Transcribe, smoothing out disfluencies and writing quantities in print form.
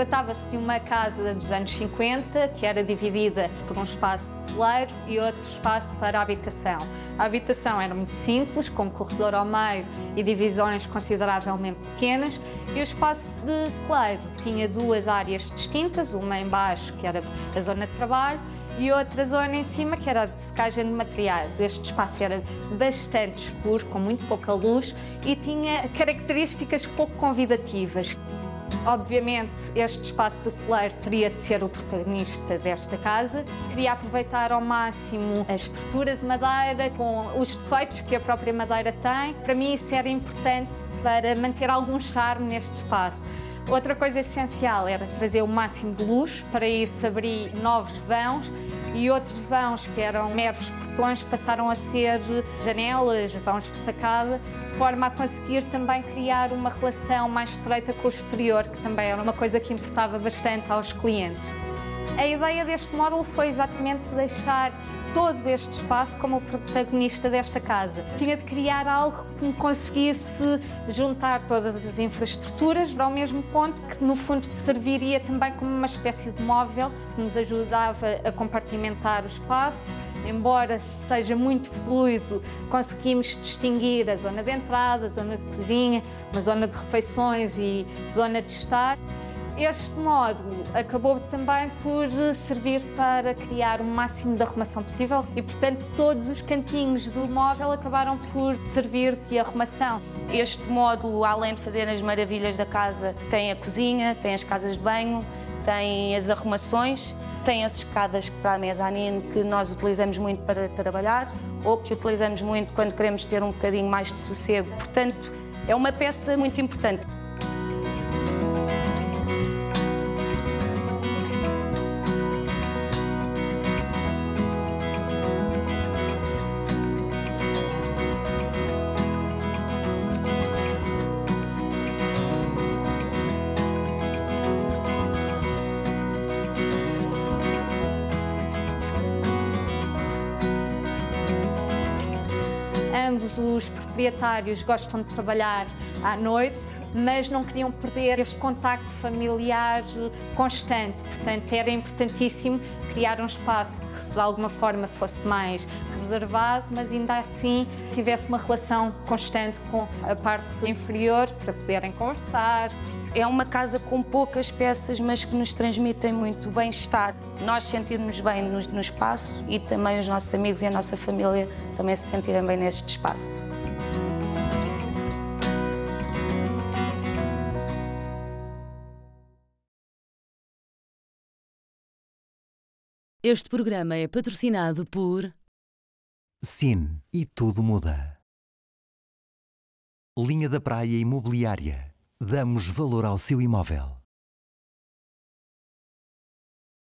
Tratava-se de uma casa dos anos 50, que era dividida por um espaço de celeiro e outro espaço para a habitação. A habitação era muito simples, com um corredor ao meio e divisões consideravelmente pequenas, e o espaço de celeiro tinha duas áreas distintas, uma em baixo, que era a zona de trabalho, e outra zona em cima, que era a de secagem de materiais. Este espaço era bastante escuro, com muito pouca luz, e tinha características pouco convidativas. Obviamente, este espaço do celeiro teria de ser o protagonista desta casa. Queria aproveitar ao máximo a estrutura de madeira, com os defeitos que a própria madeira tem. Para mim, isso era importante para manter algum charme neste espaço. Outra coisa essencial era trazer o máximo de luz. Para isso, abri novos vãos e outros vãos que eram meros portões passaram a ser janelas, vãos de sacada, de forma a conseguir também criar uma relação mais estreita com o exterior, que também era uma coisa que importava bastante aos clientes. A ideia deste módulo foi exatamente deixar todo este espaço como o protagonista desta casa. Tinha de criar algo que me conseguisse juntar todas as infraestruturas ao mesmo ponto, que no fundo serviria também como uma espécie de móvel que nos ajudava a compartimentar o espaço. Embora seja muito fluido, conseguimos distinguir a zona de entrada, a zona de cozinha, uma zona de refeições e zona de estar. Este módulo acabou também por servir para criar o máximo de arrumação possível e, portanto, todos os cantinhos do móvel acabaram por servir de arrumação. Este módulo, além de fazer as maravilhas da casa, tem a cozinha, tem as casas de banho, tem as arrumações, tem as escadas para a mezanine que nós utilizamos muito para trabalhar ou que utilizamos muito quando queremos ter um bocadinho mais de sossego. Portanto, é uma peça muito importante. Ambos os proprietários gostam de trabalhar à noite, mas não queriam perder este contacto familiar constante. Portanto, era importantíssimo criar um espaço que de alguma forma fosse mais reservado, mas ainda assim tivesse uma relação constante com a parte inferior para poderem conversar. É uma casa com poucas peças, mas que nos transmitem muito bem-estar. Nós sentirmos bem no espaço e também os nossos amigos e a nossa família também se sentirem bem neste espaço. Este programa é patrocinado por SIN e tudo muda. Linha da Praia Imobiliária. Damos valor ao seu imóvel.